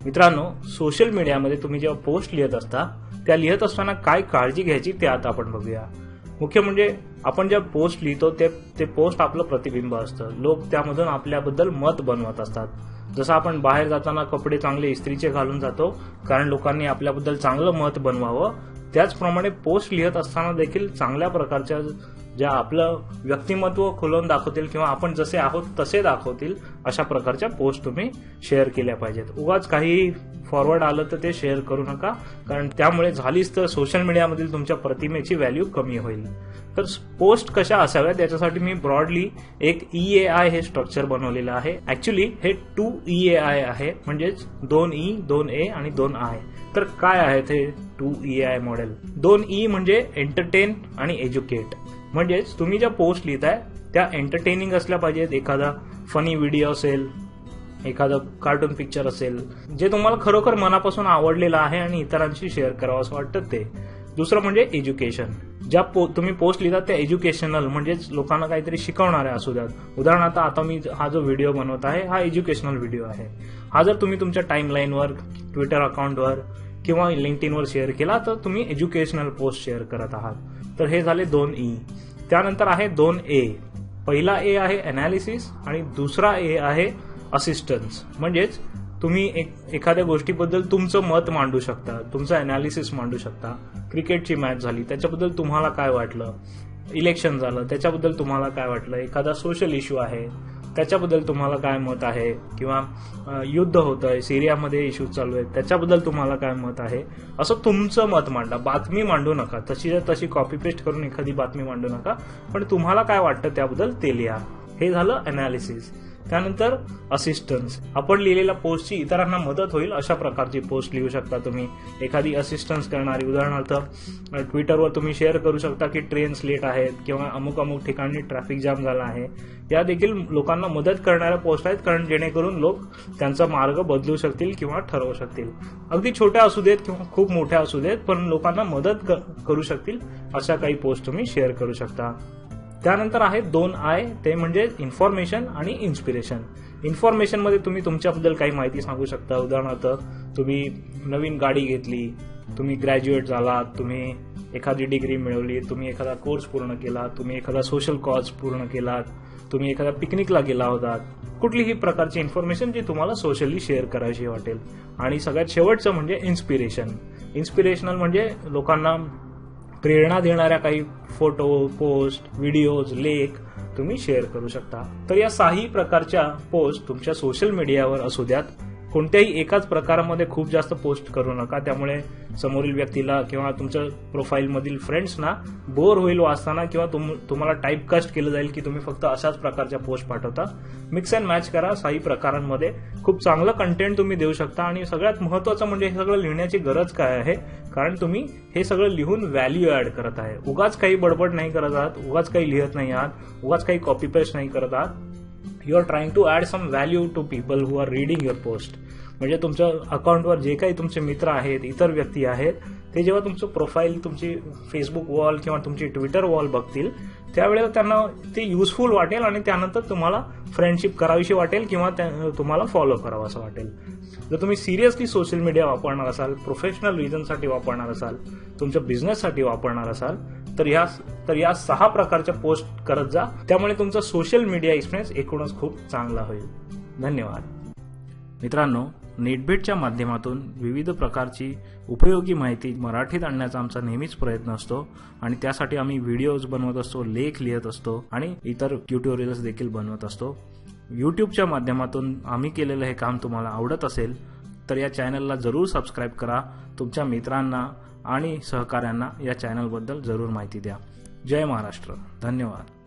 मित्रांनो, सोशल मीडियामध्ये तुम्ही जेव्हा पोस्ट लिहित असता त्या लिहित असताना काय काळजी घ्यायची ते आता आपण बघूया। मुख्य म्हणजे आपण ज्या पोस्ट लिहितो ते पोस्ट आपलं प्रतिबिंब असतं। लोक त्यामधून आपल्याबद्दल मत बनवत असतात। जसं आपण बाहेर जाताना कपडे चांगले इस्त्रीचे घालून जातो कारण लोकांनी आपल्याबद्दल चांगलं मत बनवावं, त्याचप्रमाणे पोस्ट लिहित असताना देखील चांगल्या प्रकारच्या ज्या आपलं व्यक्तिमत्व खुलवून दाखवतील किंवा आपण जसे आहोत तसे दाखवतील अशा प्रकारच्या पोस्ट तुम्ही शेअर केल्या पाहिजेत। उगाच काही फॉरवर्ड आलं तर ते शेअर करू नका, कारण त्यामुळे झालीच तर सोशल मीडियामधील तुमच्या प्रतिमेची व्हॅल्यू कमी होईल। तर पोस्ट कशा असाव्यात याच्यासाठी मी ब्रॉडली एक EAI हे स्ट्रक्चर बनवलेलं आहे। ऍक्च्युली हे 2 EAI आहे, म्हणजेच 2 E 2 A आणि 2 I। तर काय आहे ते 2 EAI मॉडेल? 2 E म्हणजे एंटरटेन आणि एज्युकेट। म्हणजेच तुम्ही ज्या पोस्ट लिहिताय त्या एंटरटेनिंग असल्या पाहिजेत, एखादा फनी व्हिडिओ असेल, एखादा कार्टून पिक्चर असेल जे तुम्हाला खरोखर मनापासून आवडलेलं आहे आणि इतरांशी शेअर करावं असं वाटतं ते। दुसरं म्हणजे एज्युकेशन। ज्या तुम्ही पोस्ट लिहितात त्या एज्युकेशनल म्हणजेच लोकांना काहीतरी शिकवणाऱ्या असू द्यात। उदाहरणार्थ आता मी हा जो व्हिडिओ बनवत आहे हा एज्युकेशनल व्हिडिओ आहे। हा जर तुम्ही तुमच्या टाइमलाईनवर, ट्विटर अकाउंटवर किंवा लिंक्डइनवर शेअर केला तर तुम्ही एज्युकेशनल पोस्ट शेअर करत आहात। तर हे झाले 2 E। त्यानंतर आहे 2 A। पहिला A आहे अनालिसिस आणि दुसरा A आहे असिस्टन्स। म्हणजेच तुम्ही एखाद्या गोष्टीबद्दल तुमचं मत मांडू शकता, तुमचं अनालिसिस मांडू शकता। क्रिकेटची मॅच झाली त्याच्याबद्दल तुम्हाला काय वाटलं, इलेक्शन झालं त्याच्याबद्दल तुम्हाला काय वाटलं, एखादा सोशल इश्यू आहे त्याच्याबद्दल तुम्हाला काय मत आहे, किंवा युद्ध होतंय, सिरियामध्ये इश्यू चालू आहेत त्याच्याबद्दल तुम्हाला काय मत आहे, असं तुमचं मत मांडा। बातमी मांडू नका, तशी कॉपी पेस्ट करून एखादी बातमी मांडू नका, पण तुम्हाला काय वाटतं त्याबद्दल ते लिहा। हे झालं अनालिसिस। त्यानंतर असिस्टन्स। आपण लिहिलेल्या पोस्टची इतरांना मदत होईल अशा प्रकारची पोस्ट लिहू शकता तुम्ही। एखादी असिस्टन्स करणारी, उदाहरणार्थ ट्विटरवर तुम्ही शेअर करू शकता की ट्रेन्स लेट आहेत किंवा अमुक ठिकाणी ट्रॅफिक जाम झाला आहे। या देखील लोकांना मदत करणाऱ्या पोस्ट आहेत, कारण जेणेकरून लोक त्यांचा मार्ग बदलू शकतील किंवा ठरवू शकतील। अगदी छोट्या असू देत किंवा खूप मोठ्या असू देत, पण लोकांना मदत करू शकतील अशा काही पोस्ट तुम्ही शेअर करू शकता। त्यानंतर आहे 2 I, ते म्हणजे इन्फॉर्मेशन आणि इन्स्पिरेशन। इन्फॉर्मेशन मध्ये तुम्ही तुमच्याबद्दल काही माहिती सांगू शकता। उदाहरणार्थ तुम्ही नवीन गाडी घेतली, तुम्ही ग्रॅज्युएट झालात, तुम्ही एखादी डिग्री मिळवली, तुम्ही एखादा कोर्स पूर्ण केला, तुम्ही एखादा सोशल कॉज पूर्ण केलात, तुम्ही एखाद्या पिकनिकला गेला होतात, कुठलीही प्रकारची इन्फॉर्मेशन जी तुम्हाला सोशली शेअर करायची वाटेल। आणि सगळ्यात शेवटचं म्हणजे इन्स्पिरेशन। इन्स्पिरेशनल म्हणजे लोकांना प्रेरणा देणाऱ्या काही फोटो, पोस्ट, व्हिडिओज, लेख तुम्ही शेअर करू शकता। तर या 6 प्रकारच्या पोस्ट तुमच्या सोशल मीडियावर असू द्यात। कोणत्याही एकाच प्रकारामध्ये खूप जास्त पोस्ट करू नका, त्यामुळे समोरील व्यक्तीला किंवा तुमच्या प्रोफाईलमधील फ्रेंड्सना बोर होईल वाचताना, किंवा तुम्हाला टाईपकास्ट केलं जाईल की तुम्ही फक्त अशाच प्रकारच्या पोस्ट पाठवता। मिक्स अँड मॅच करा 6 प्रकारांमध्ये, खूप चांगलं कंटेंट तुम्ही देऊ शकता। आणि सगळ्यात महत्त्वाचं म्हणजे हे सगळं लिहिण्याची गरज काय आहे, कारण तुम्ही हे सगळं लिहून व्हॅल्यू ऍड करत आहे। उगाच काही बडबड नाही करत आहात, उगाच काही लिहत नाही आहात, उगाच काही कॉपी पेस्ट नाही करत आहात। You are trying to add some value to people who are reading your post. म्हणजे तुमच्या अकाउंटवर जे काही तुमचे मित्र आहेत, इतर व्यक्ती आहेत, ते जेव्हा तुमचं प्रोफाईल, तुमची फेसबुक वॉल किंवा तुमची ट्विटर वॉल बघतील त्यावेळेला त्यांना ते युजफुल वाटेल आणि त्यानंतर तुम्हाला फ्रेंडशिप करावीशी वाटेल किंवा तुम्हाला फॉलो करावं असं वाटेल। जर तुम्ही सिरियसली सोशल मीडिया वापरणार असाल, प्रोफेशनल रिझनसाठी वापरणार असाल, तुमच्या बिझनेससाठी वापरणार असाल, तर या 6 प्रकारच्या पोस्ट करत जा। त्यामुळे तुमचा सोशल मीडिया एक्सपिरियन्स एकूणच खूप चांगला होईल। धन्यवाद मित्रांनो, नेटबीटच्या माध्यमातून विविध प्रकारची उपयोगी माहिती मराठीत आणण्याचा आमचा नेहमीच प्रयत्न असतो आणि त्यासाठी आम्ही व्हिडिओज बनवत असतो, लेख लिहित असतो आणि इतर ट्युटोरियल्स देखील बनवत असतो। यूट्यूबच्या माध्यमातून आम्ही केलेलं हे काम तुम्हाला आवडत असेल तर या चॅनलला जरूर सबस्क्राईब करा। तुमच्या मित्रांना आणि सहकाऱ्यांना या चॅनलबद्दल जरूर माहिती द्या। जय महाराष्ट्र। धन्यवाद।